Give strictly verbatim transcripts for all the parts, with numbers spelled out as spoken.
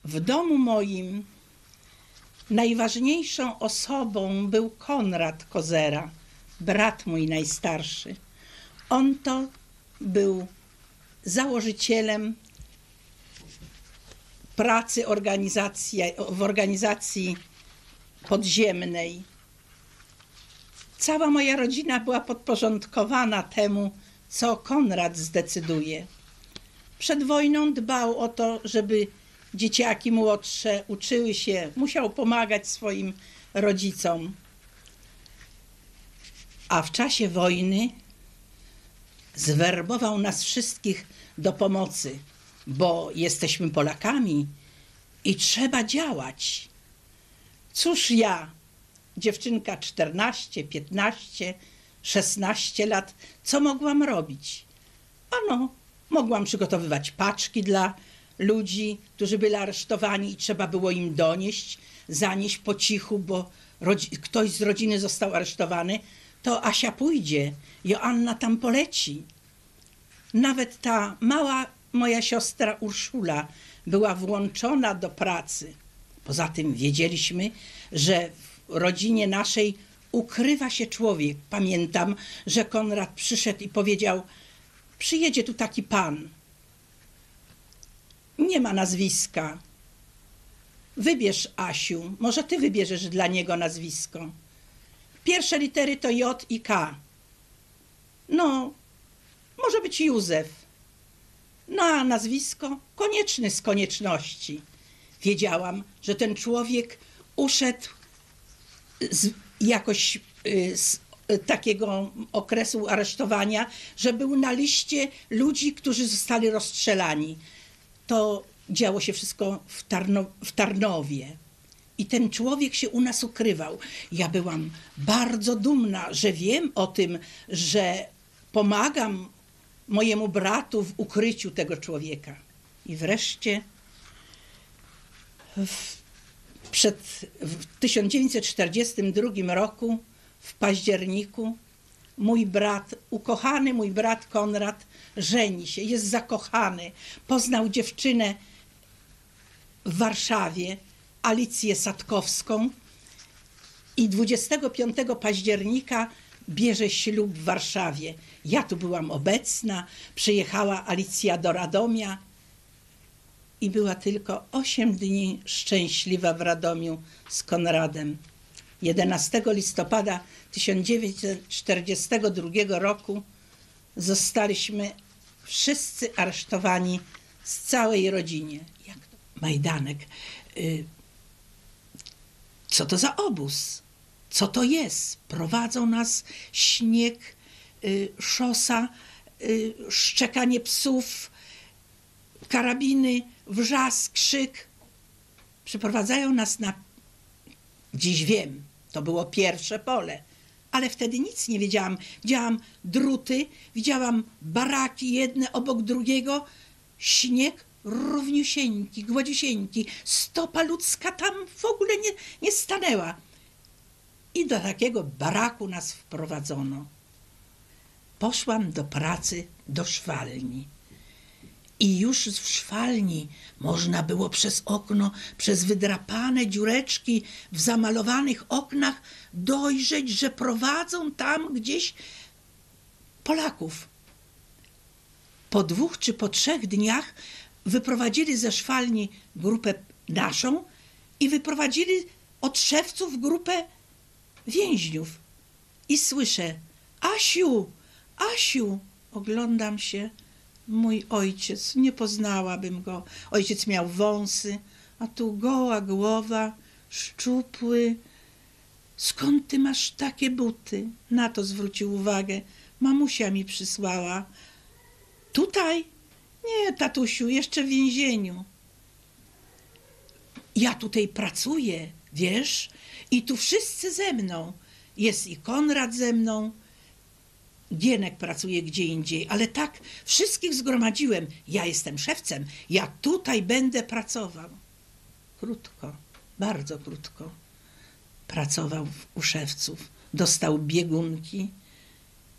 W domu moim najważniejszą osobą był Konrad Kozera, brat mój najstarszy. On to był założycielem pracy organizacji, w organizacji podziemnej. Cała moja rodzina była podporządkowana temu, co Konrad zdecyduje. Przed wojną dbał o to, żeby dzieciaki młodsze uczyły się, musiał pomagać swoim rodzicom. A w czasie wojny zwerbował nas wszystkich do pomocy, bo jesteśmy Polakami i trzeba działać. Cóż ja, dziewczynka czternaście, piętnaście, szesnaście lat, co mogłam robić? Ano, mogłam przygotowywać paczki dla ludzi, którzy byli aresztowani i trzeba było im donieść, zanieść po cichu, bo ktoś z rodziny został aresztowany, to Asia pójdzie, Joanna tam poleci. Nawet ta mała moja siostra Urszula była włączona do pracy. Poza tym wiedzieliśmy, że w rodzinie naszej ukrywa się człowiek. Pamiętam, że Konrad przyszedł i powiedział: przyjedzie tu taki pan. Nie ma nazwiska. Wybierz, Asiu, może ty wybierzesz dla niego nazwisko. Pierwsze litery to J i K. No, może być Józef. No a nazwisko? Konieczny z konieczności. Wiedziałam, że ten człowiek uszedł z, jakoś z takiego okresu aresztowania, że był na liście ludzi, którzy zostali rozstrzelani. To działo się wszystko w, Tarno, w Tarnowie. I ten człowiek się u nas ukrywał. Ja byłam bardzo dumna, że wiem o tym, że pomagam mojemu bratu w ukryciu tego człowieka. I wreszcie w, przed, w tysiąc dziewięćset czterdziestym drugim roku, w październiku, mój brat, ukochany mój brat Konrad, żeni się, jest zakochany. Poznał dziewczynę w Warszawie, Alicję Sadkowską, i dwudziestego piątego października bierze ślub w Warszawie. Ja tu byłam obecna, przyjechała Alicja do Radomia i była tylko osiem dni szczęśliwa w Radomiu z Konradem. jedenastego listopada tysiąc dziewięćset czterdziestego drugiego roku zostaliśmy wszyscy aresztowani z całej rodzinie. Jak to? Majdanek. Y Co to za obóz? Co to jest? Prowadzą nas śnieg, y, szosa, y, szczekanie psów, karabiny, wrzask, krzyk. Przyprowadzają nas na... Dziś wiem, to było pierwsze pole, ale wtedy nic nie wiedziałam. Widziałam druty, widziałam baraki jedne obok drugiego, śnieg równiusieńki, gładziusieńki, stopa ludzka tam w ogóle nie, nie stanęła. I do takiego baraku nas wprowadzono. Poszłam do pracy do szwalni. I już w szwalni można było przez okno, przez wydrapane dziureczki w zamalowanych oknach dojrzeć, że prowadzą tam gdzieś Polaków. Po dwóch czy po trzech dniach wyprowadzili ze szwalni grupę naszą i wyprowadzili od szewców grupę więźniów. I słyszę: Asiu, Asiu, oglądam się. Mój ojciec, nie poznałabym go. Ojciec miał wąsy, a tu goła głowa, szczupły. Skąd ty masz takie buty? Na to zwrócił uwagę. Mamusia mi przysłała. Tutaj? Nie, tatusiu, jeszcze w więzieniu. Ja tutaj pracuję, wiesz, i tu wszyscy ze mną. Jest i Konrad ze mną. Gienek pracuje gdzie indziej, ale tak wszystkich zgromadziłem. Ja jestem szewcem, ja tutaj będę pracował. Krótko, bardzo krótko pracował u szewców. Dostał biegunki.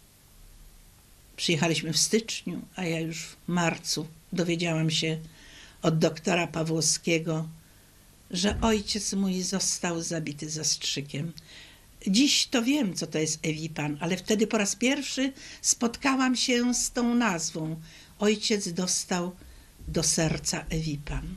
Przyjechaliśmy w styczniu, a ja już w marcu dowiedziałam się od doktora Pawłowskiego, że ojciec mój został zabity zastrzykiem. Dziś to wiem, co to jest Ewipan, ale wtedy po raz pierwszy spotkałam się z tą nazwą. Ojciec dostał do serca Ewipan.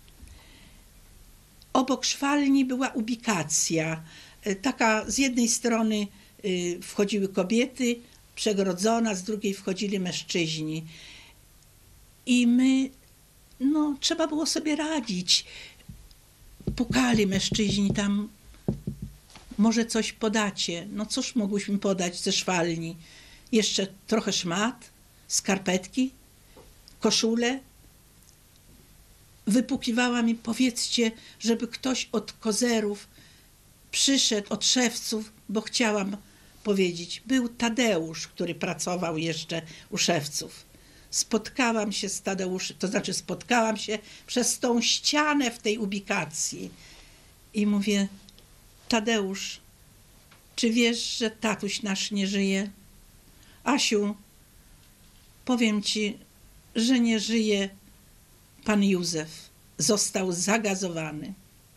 Obok szwalni była ubikacja. Taka z jednej strony wchodziły kobiety, przegrodzona, z drugiej wchodzili mężczyźni. I my, no, trzeba było sobie radzić. Pukali mężczyźni tam, może coś podacie. No cóż mogłyśmy podać ze szwalni? Jeszcze trochę szmat, skarpetki, koszule. Wypukiwała mi, powiedzcie, żeby ktoś od kozerów przyszedł, od szewców, bo chciałam powiedzieć. Był Tadeusz, który pracował jeszcze u szewców. Spotkałam się z Tadeuszem, to znaczy spotkałam się przez tą ścianę w tej ubikacji i mówię: Tadeusz, czy wiesz, że tatuś nasz nie żyje? Asiu, powiem ci, że nie żyje pan Józef. Został zagazowany.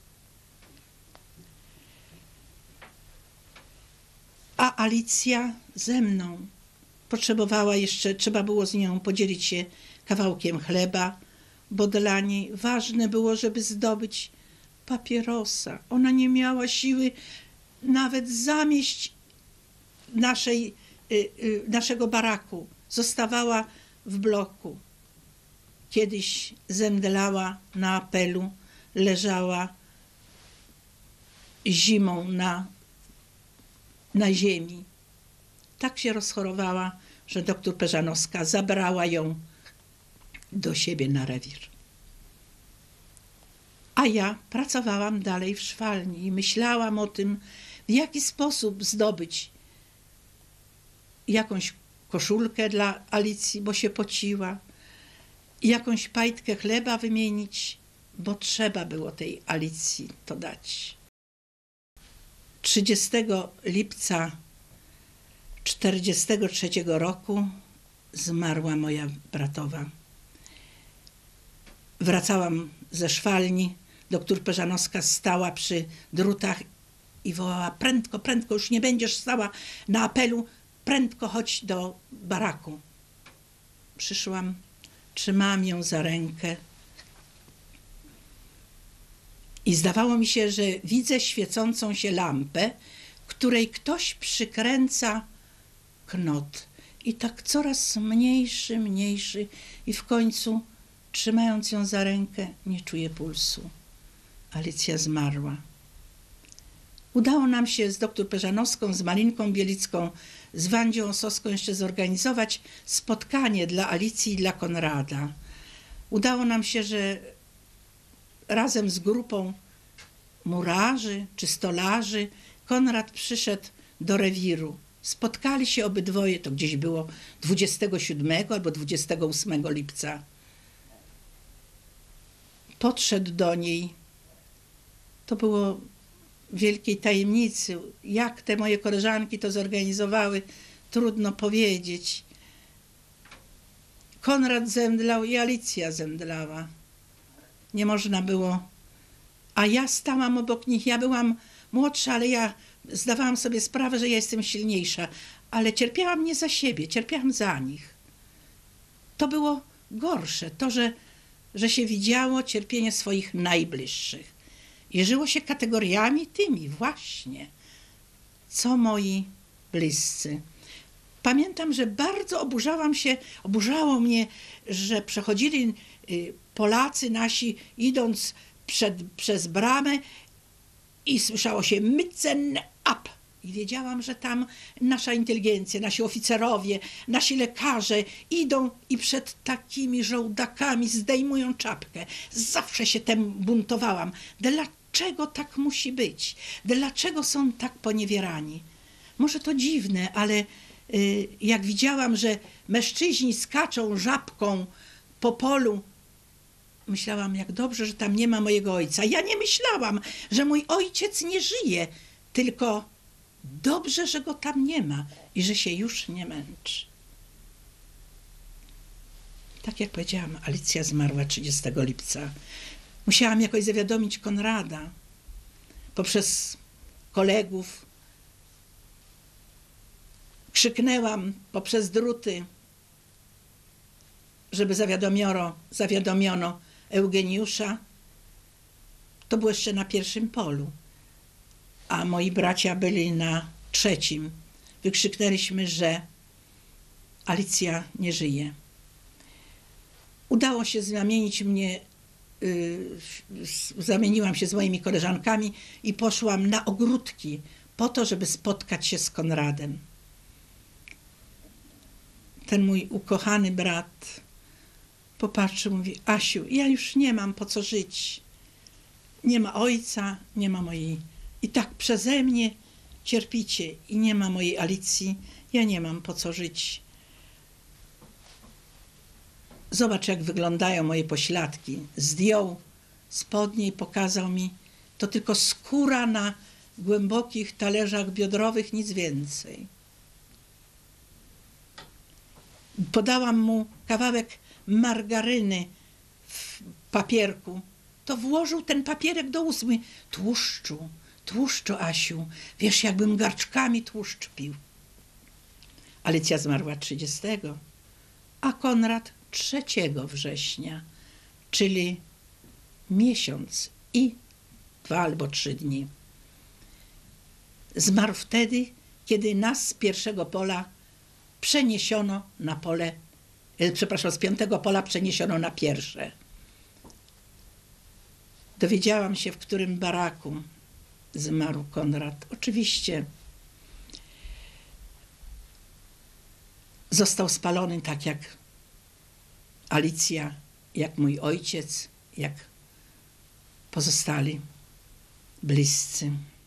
A Alicja ze mną. Potrzebowała jeszcze, trzeba było z nią podzielić się kawałkiem chleba, bo dla niej ważne było, żeby zdobyć papierosa. Ona nie miała siły nawet zamieść naszej, y, y, naszego baraku. Zostawała w bloku. Kiedyś zemdlała na apelu, leżała zimą na, na ziemi. Tak się rozchorowała, że doktor Peżanowska zabrała ją do siebie na rewir. A ja pracowałam dalej w szwalni i myślałam o tym, w jaki sposób zdobyć jakąś koszulkę dla Alicji, bo się pociła, jakąś pajtkę chleba wymienić, bo trzeba było tej Alicji to dać. trzydziestego lipca czterdziestego trzeciego roku zmarła moja bratowa. Wracałam ze szwalni, doktor Peżanowska stała przy drutach i wołała: prędko, prędko, już nie będziesz stała na apelu, prędko chodź do baraku. Przyszłam, trzymałam ją za rękę i zdawało mi się, że widzę świecącą się lampę, której ktoś przykręca knot. I tak coraz mniejszy, mniejszy i w końcu, trzymając ją za rękę, nie czuję pulsu. Alicja zmarła. Udało nam się z doktor Peżanowską, z Malinką Bielicką, z Wandzią Osowską jeszcze zorganizować spotkanie dla Alicji i dla Konrada. Udało nam się, że razem z grupą murarzy czy stolarzy Konrad przyszedł do rewiru. Spotkali się obydwoje, to gdzieś było dwudziestego siódmego albo dwudziestego ósmego lipca. Podszedł do niej. To było wielkiej tajemnicy. Jak te moje koleżanki to zorganizowały, trudno powiedzieć. Konrad zemdlał i Alicja zemdlała. Nie można było. A ja stałam obok nich. Ja byłam młodsza, ale ja zdawałam sobie sprawę, że ja jestem silniejsza. Ale cierpiałam nie za siebie, cierpiałam za nich. To było gorsze. To, że, że się widziało cierpienie swoich najbliższych. I żyło się kategoriami tymi właśnie, co moi bliscy. Pamiętam, że bardzo oburzałam się, oburzało mnie, że przechodzili Polacy nasi, idąc przed, przez bramę i słyszało się Mützen ab. I wiedziałam, że tam nasza inteligencja, nasi oficerowie, nasi lekarze idą i przed takimi żołdakami zdejmują czapkę. Zawsze się tem buntowałam. Dlaczego tak musi być? Dlaczego są tak poniewierani? Może to dziwne, ale y, jak widziałam, że mężczyźni skaczą żabką po polu, myślałam, jak dobrze, że tam nie ma mojego ojca. Ja nie myślałam, że mój ojciec nie żyje, tylko dobrze, że go tam nie ma i że się już nie męczy. Tak jak powiedziałam, Alicja zmarła trzydziestego lipca. Musiałam jakoś zawiadomić Konrada poprzez kolegów. Krzyknęłam poprzez druty, żeby zawiadomiono, zawiadomiono Eugeniusza. To było jeszcze na pierwszym polu, a moi bracia byli na trzecim. Wykrzyknęliśmy, że Alicja nie żyje. Udało się zamienić mnie, yy, zamieniłam się z moimi koleżankami i poszłam na ogródki po to, żeby spotkać się z Konradem. Ten mój ukochany brat popatrzył, mówi: Asiu, ja już nie mam po co żyć. Nie ma ojca, nie ma mojej. I tak przeze mnie cierpicie i nie ma mojej Alicji. Ja nie mam po co żyć. Zobacz, jak wyglądają moje pośladki. Zdjął spodnie i pokazał mi. To tylko skóra na głębokich talerzach biodrowych, nic więcej. Podałam mu kawałek margaryny w papierku. To włożył ten papierek do ust. Mówi: tłuszczu, tłuszczu, Asiu. Wiesz, jakbym garczkami tłuszcz pił. Alicja zmarła trzydziestego, a Konrad trzeciego września, czyli miesiąc i dwa albo trzy dni. Zmarł wtedy, kiedy nas z pierwszego pola przeniesiono na pole, przepraszam, z piątego pola przeniesiono na pierwsze. Dowiedziałam się, w którym baraku zmarł Konrad. Oczywiście został spalony tak jak Alicja, jak mój ojciec, jak pozostali bliscy.